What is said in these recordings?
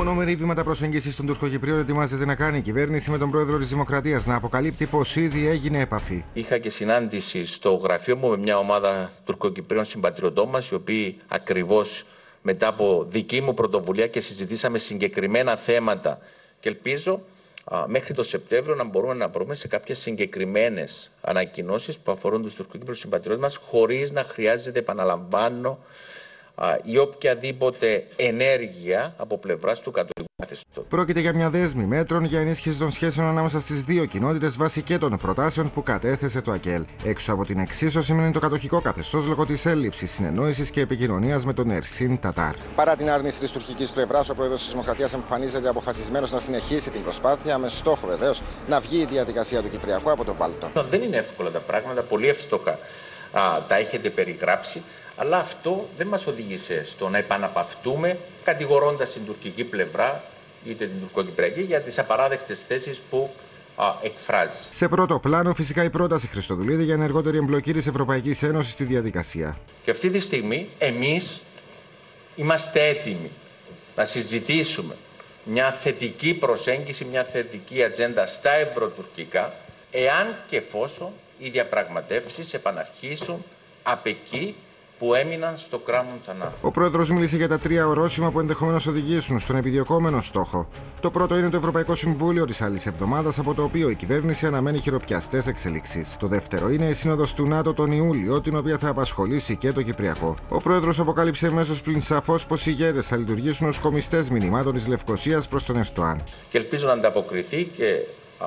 Μονομερή βήματα προσέγγισης των Τουρκοκυπρίων ετοιμάζεται να κάνει η κυβέρνηση με τον πρόεδρο της Δημοκρατίας να αποκαλύπτει πως ήδη έγινε επαφή. Είχα και συνάντηση στο γραφείο μου με μια ομάδα Τουρκοκυπρίων συμπατριωτών μας, οι οποίοι ακριβώς μετά από δική μου πρωτοβουλία και συζητήσαμε συγκεκριμένα θέματα. Και ελπίζω μέχρι το Σεπτέμβριο να μπορούμε να προβούμε σε κάποιες συγκεκριμένες ανακοινώσεις που αφορούν τους Τουρκοκύπριους συμπατριώτες μας, χωρίς να χρειάζεται, επαναλαμβάνω, ή οποιαδήποτε ενέργεια από πλευράς του κατοικού καθεστώτος. Πρόκειται για μια δέσμη μέτρων για ενίσχυση των σχέσεων ανάμεσα στις δύο κοινότητες βάσει και των προτάσεων που κατέθεσε το ΑΚΕΛ. Έξω από την εξίσωση μένει το κατοχικό καθεστώς λόγω της έλλειψης συνεννόησης και επικοινωνίας με τον Ερσίν Τατάρ. Παρά την άρνηση της τουρκικής πλευράς, ο πρόεδρος της Δημοκρατίας εμφανίζεται αποφασισμένος να συνεχίσει την προσπάθεια, με στόχο βεβαίως να βγει η διαδικασία του Κυπριακού από τον βάλτο. Δεν είναι εύκολα τα πράγματα, πολύ εύστοχα τα έχετε περιγράψει. Αλλά αυτό δεν μας οδήγησε στο να επαναπαυτούμε κατηγορώντας την τουρκική πλευρά είτε την τουρκοκυπριακή για τις απαράδεκτες θέσεις που εκφράζει. Σε πρώτο πλάνο, φυσικά, η πρόταση Χριστοδουλίδη για ενεργότερη εμπλοκή της Ευρωπαϊκής Ένωσης στη διαδικασία. Και αυτή τη στιγμή εμείς είμαστε έτοιμοι να συζητήσουμε μια θετική προσέγγιση, μια θετική ατζέντα στα ευρωτουρκικά, εάν και εφόσον οι διαπραγματεύσεις επαναρχίσουν απ' εκεί που έμειναν στο κράμον θανάτου. Ο πρόεδρος μίλησε για τα τρία ορόσημα που ενδεχομένως οδηγήσουν στον επιδιωκόμενο στόχο. Το πρώτο είναι το Ευρωπαϊκό Συμβούλιο της άλλης εβδομάδας, από το οποίο η κυβέρνηση αναμένει χειροπιαστές εξελίξεις. Το δεύτερο είναι η Σύνοδος του ΝΑΤΟ τον Ιούλιο, την οποία θα απασχολήσει και το Κυπριακό. Ο πρόεδρος αποκάλυψε εμέσως πλην σαφώς πως οι ηγέτες θα λειτουργήσουν ως κομιστές μηνυμάτων της Λευκωσίας προς τον Ερντοάν. Και ελπίζω να ανταποκριθεί και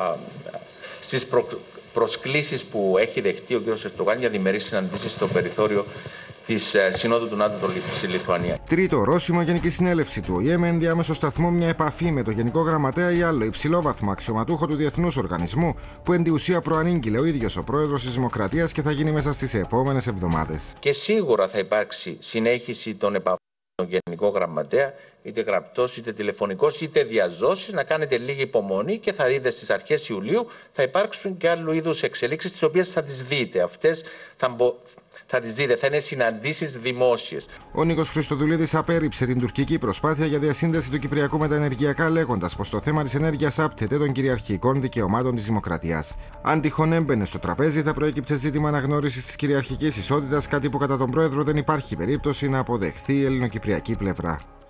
στις προσκλήσεις που έχει δεχτεί ο κ. Ερντογάν για διμερείς συναντήσεις στο περιθώριο της Συνόδου του ΝΑΤΟ στη Λιθουανία. Τρίτο ορόσημο, Γενική Συνέλευση του ΟΗΕ με ενδιάμεσο σταθμό μια επαφή με το Γενικό Γραμματέα ή άλλο υψηλόβαθμο αξιωματούχο του Διεθνούς Οργανισμού, που εν τη ουσία προανήγγειλε ο ίδιος ο πρόεδρος της Δημοκρατίας και θα γίνει μέσα στις επόμενες εβδομάδες. Και σίγουρα θα υπάρξει συνέχιση των επαφών με τον Γενικό Γραμματέα, είτε γραπτός, είτε τηλεφωνικός, είτε διαζώσεις. Να κάνετε λίγη υπομονή και θα δείτε στις αρχές Ιουλίου θα υπάρξουν και άλλου είδους εξελίξεις, τις οποίες θα τις δείτε. Αυτές θα τις δείτε, θα είναι συναντήσεις δημόσιες. Ο Νίκος Χριστοδουλίδης απέρριψε την τουρκική προσπάθεια για διασύνδεση του Κυπριακού με τα ενεργειακά, λέγοντας πως το θέμα της ενέργειας άπτεται των κυριαρχικών δικαιωμάτων της Δημοκρατίας. Αν τυχόν έμπαινε στο τραπέζι, θα προέκυψε ζήτημα αναγνώρισης της κυριαρχικής ισότητας, κάτι που κατά τον πρόεδρο δεν υπάρχει περίπτωση να αποδεχθεί η ελληνοκυπριακή πλευρά.